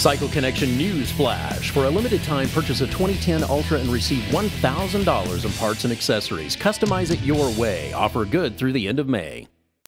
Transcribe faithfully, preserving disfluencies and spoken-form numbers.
Cycle Connection News Flash. For a limited time, purchase a twenty ten Ultra and receive one thousand dollars in parts and accessories. Customize it your way. Offer good through the end of May.